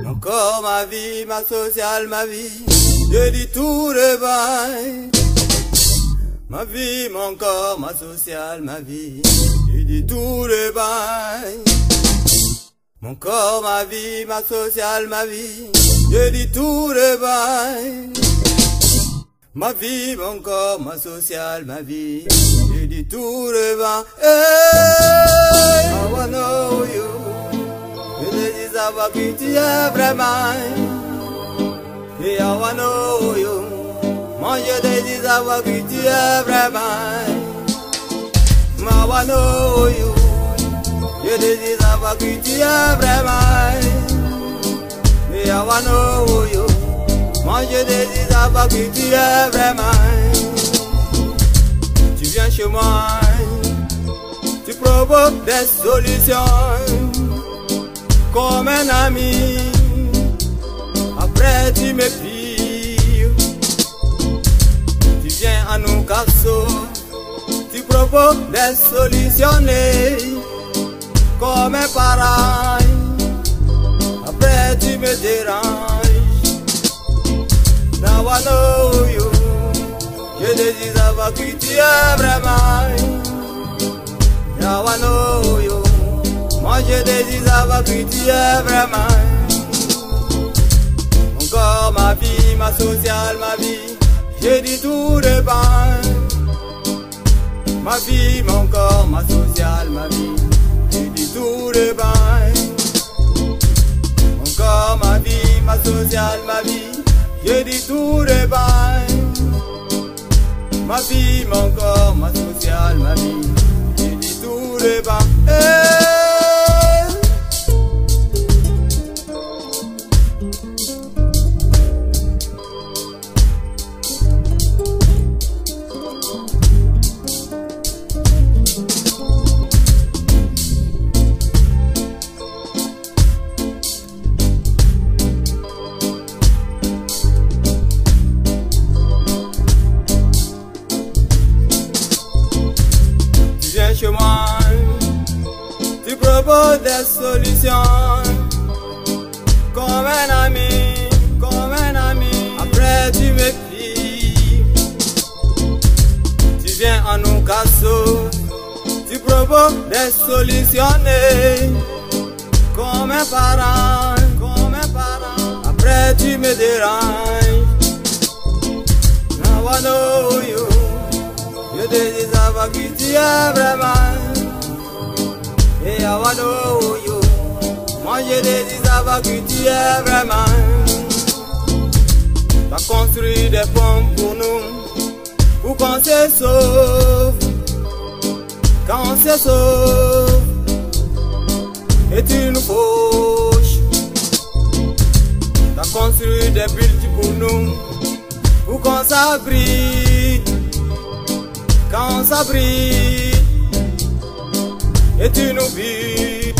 Mon corps, ma vie, ma sociale, ma vie, je dis tout le bail. Ma vie, mon corps, ma sociale, ma vie, je dis tout le bail. Mon corps, ma vie, ma sociale, ma vie, je dis tout le bail. Ma vie, mon corps, ma sociale, ma vie, je dis tout le bail. Hey, I wanna know you. Je te dis savoir qui tu es vraiment. Et I wanna know you. Moi je te dis savoir qui tu es vraiment. I wanna know you. Je te dis savoir qui tu es vraiment. Et I wanna know you. Moi je te dis savoir qui tu es vraiment. Tu viens chez moi, tu provoques des solutions comme un ami. Après tu me pires. Tu viens à nous casser, tu provoques des solutions comme un pareil. Après tu me déranges. Now I know you. Je te dis savoir qui tu es vraiment. Now I know you. Moi je te dis savoir qui tu es vraiment. Mon corps, ma vie, ma sociale, ma vie, je dis tout de bain. Ma vie, mon corps, ma sociale, ma vie, je dis tout de bain. Mon corps, ma vie, ma sociale, ma vie, je dis tout de bain. Ma vie, mon corps, ma sociale, ma vie, je dis tout de bain. Hey! Chez moi, tu proposes des solutions comme un ami, comme un ami. Après tu me plies, tu viens à nous casser, tu proposes des solutions comme un parent, comme un parent. Après tu me déranges. Now I know you. Je te dis savoir qui tu es vraiment. Et I wanna know you. Moi je te dis savoir qui tu es vraiment. T'as construit des ponts pour nous, pour qu'on se sauve. Quand on se sauve, et tu nous fauches. T'as construit des bulles pour nous, pour qu'on s'abrite. Quand on s'abrite, et tu nous buts.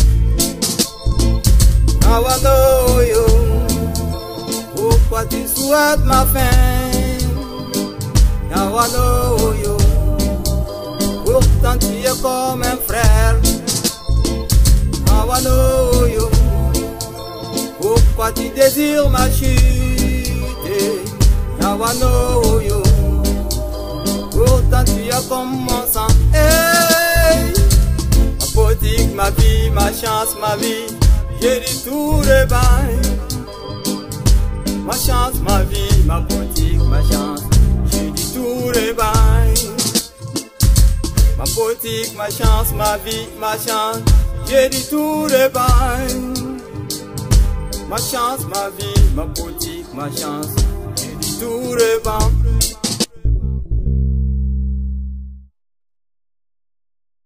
Now I know you. Pourquoi tu souhaites ma fin? Now I know you. Pourtant tu es comme un frère. Now I know you. Pourquoi tu désires ma chute? Now I know you. Pourtant tu es comme mon sang. Hey! Ma politique, ma vie, ma chance, ma vie, j'ai dit tout le bail. Ma chance, ma vie, ma politique, ma chance, j'ai dit tout le bail. Ma politique, ma chance, ma vie, ma chance, j'ai dit tout le bail. Ma chance, ma vie, ma politique, ma chance, j'ai dit tout le bail.